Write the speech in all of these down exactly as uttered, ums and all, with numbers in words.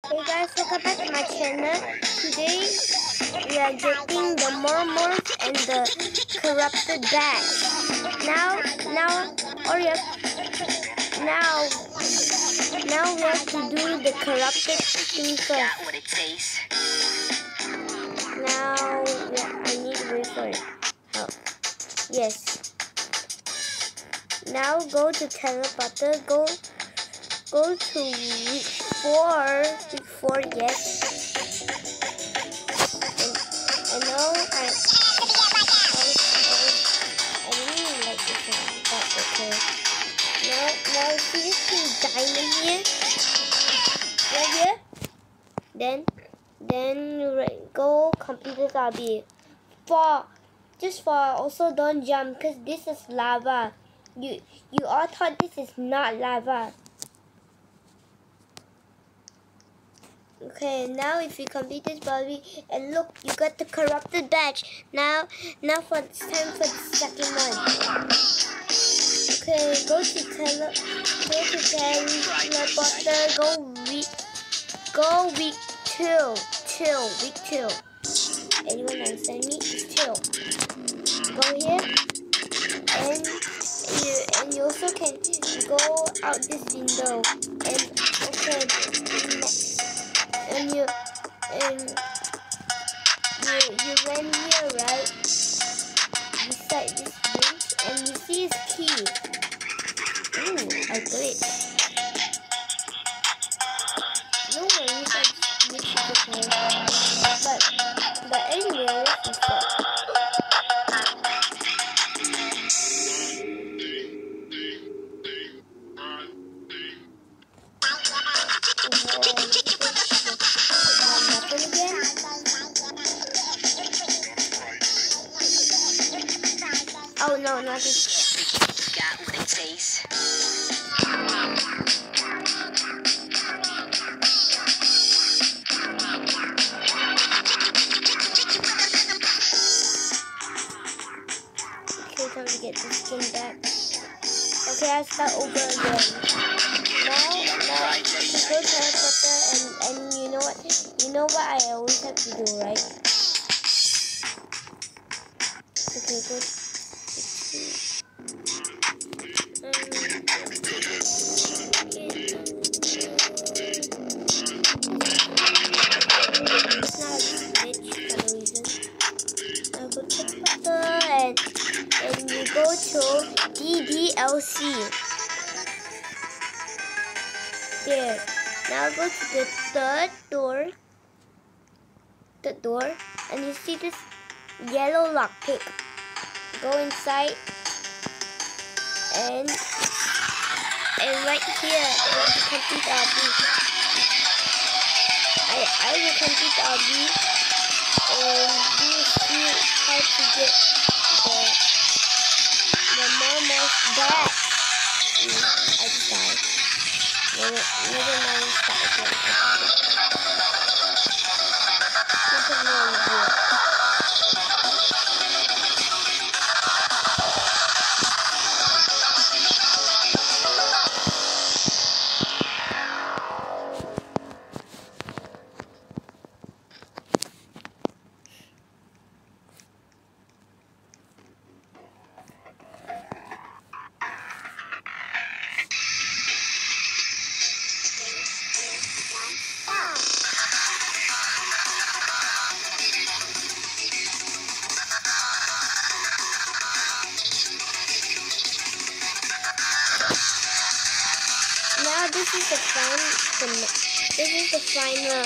Hey guys, welcome back to my channel. Today we are getting the morph and the corrupted badge. Now, now, or yeah, now, now we have to do the corrupted thing first. Now, yeah, I need to wait for it. Oh, yes. Now go to teleporter. Go, go to week four. Week four, yes. And, and now I, I, I, I really like this one, but okay. Now, now see this diamond here, right here. Then, then right, go complete this lobby. For just for also don't jump, cause this is lava. You you all thought this is not lava. Okay, now if you complete this lobby and look, you got the corrupted badge. Now now for it's time for the second one. Okay, go to tele go to teleporter. Go week go week two two week two. Anyone understand me? It's two. Go here and you and you also can go out this window and okay and you and you you went here right beside this bench and you see his key. Ooh, I glitched. No worries, I just glitched it okay. But but anyway, let's restart. Oh no, not this. Got what it takes. Okay, time to get this skin back. Okay, I start over again. Now, now, go teleporter and and you know what? You know what I always have to do, right? Okay, go. And, and you go to D D L C. There. Now go to the third door. The door. And you see this yellow lockpick. Go inside. And and right here, you have to complete R B. I, I will complete R B. And you will see how to get the the morph back. Mm, I just died. Never, never mind. Start again. This is more easier. Now this is the final. This is the final.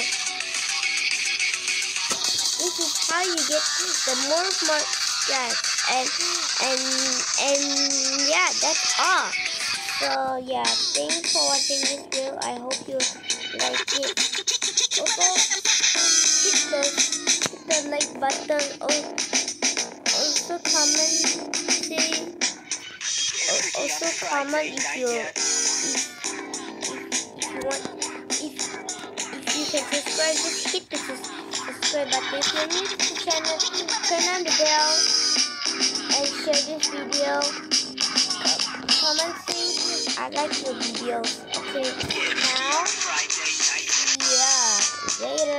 This is how you get the morph mark strat. And and and yeah, that's all. So yeah, thanks for watching this video. I hope you like it. Also hit the hit the like button. Also comment. Say. Also comment if you. If, Want, if, if you can subscribe, just hit the subscribe button. If you're new to the channel, turn on the bell and share this video. Uh, comment saying I like your videos. Okay, now, yeah. Later.